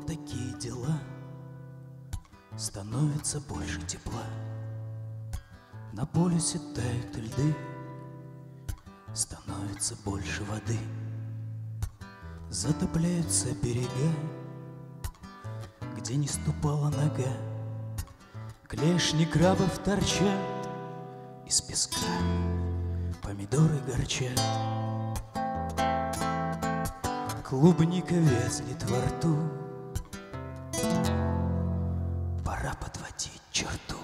Вот такие дела, становится больше тепла. На полюсе тают льды, становится больше воды. Затопляются берега, где не ступала нога. Клешни крабов торчат из песка, помидоры горчат. Клубника вязнет во рту, пора подводить черту.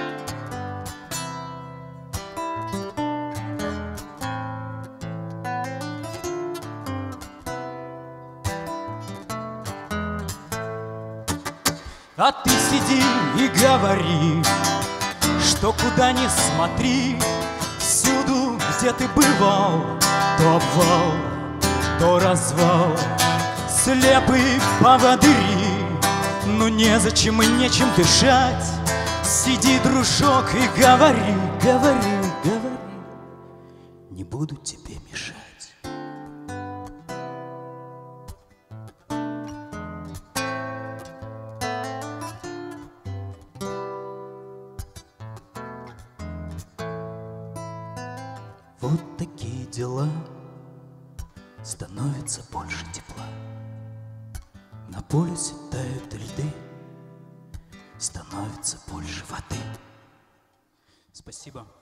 А ты сиди и говори, что куда ни смотри, всюду, где ты бывал, то обвал, то развал. Слепые поводыри, но незачем и нечем дышать. Сиди, дружок, и говори, говори, говори, не буду тебе мешать. Вот такие дела, становится больше тепла. На полюсе тают льды, становится больше воды. Спасибо.